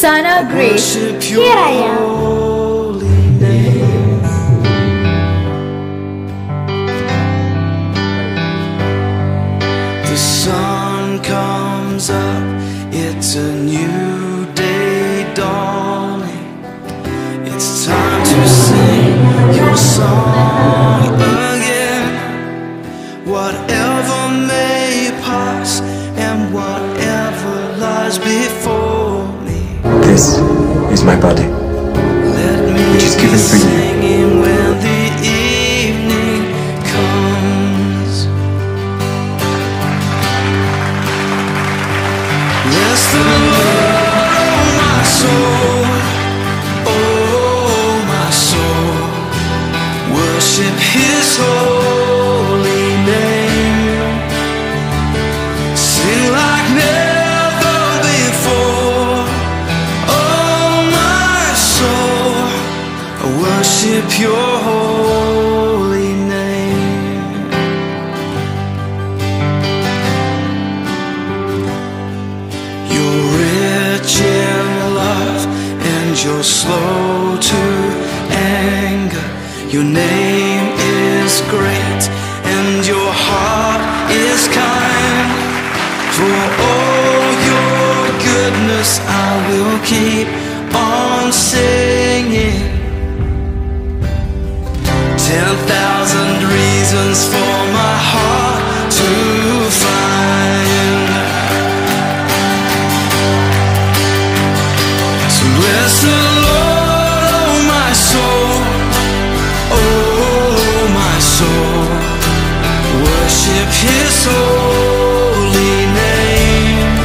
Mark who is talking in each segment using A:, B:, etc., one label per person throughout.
A: Sana Grace. Here I am.
B: The sun comes up, it's a new day dawning. It's time to sing your song again. Whatever may pass and whatever lies before me.
C: This is my body, which is given for you.
B: When the evening comes, bless the Lord, oh my soul, oh my soul, worship His holy name. Sing like never before, oh my soul, I worship Your holy name. You're rich in love and You're slow to anger. Your name is great and Your heart is kind. For all Your goodness I will keep on singing. 10,000 reasons for my heart to find. So bless the Lord, oh my soul, oh my soul, worship His holy name.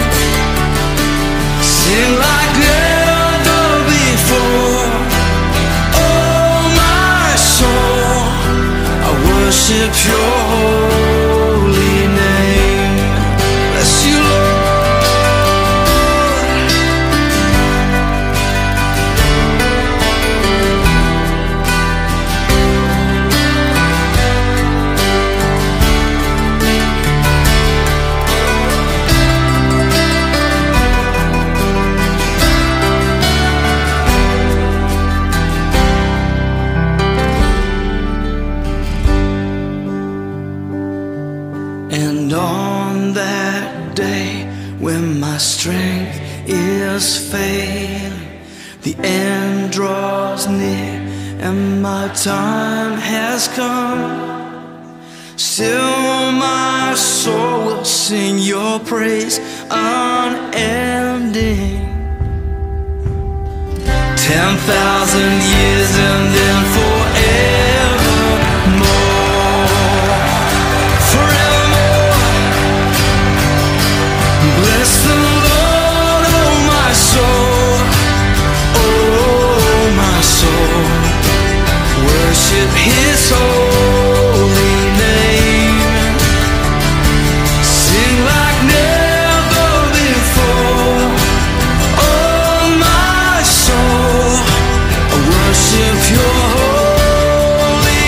B: Sing like never before, oh my soul, I worship Your holy name. Bless You, Lord. And on that day when my strength is failing, the end draws near and my time has come, still my soul will sing Your praise unending. 10,000 years and then forevermore, forevermore. Bless the Lord, oh my soul, oh my soul, worship His holy name. Sing like never before, oh my soul, I worship Your holy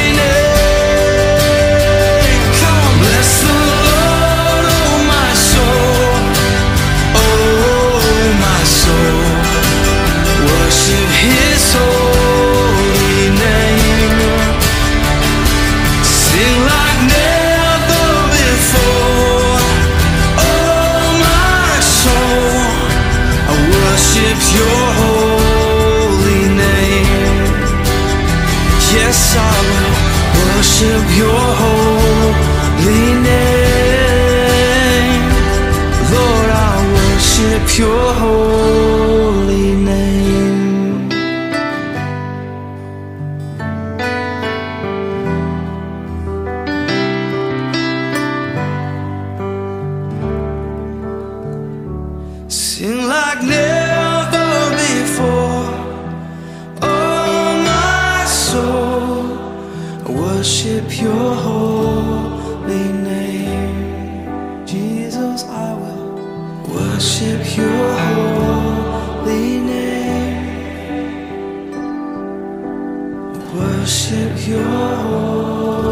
B: name. Come on, bless the Lord, oh my soul, oh my soul, worship His holy name. Sing like never before, oh my soul, I worship Your holy name. Yes, I will worship Your holy name. Lord, I worship Your holy name. Sing like never before, oh my soul, I worship Your holy name. Jesus, I will worship Your holy name. Worship Your holy name.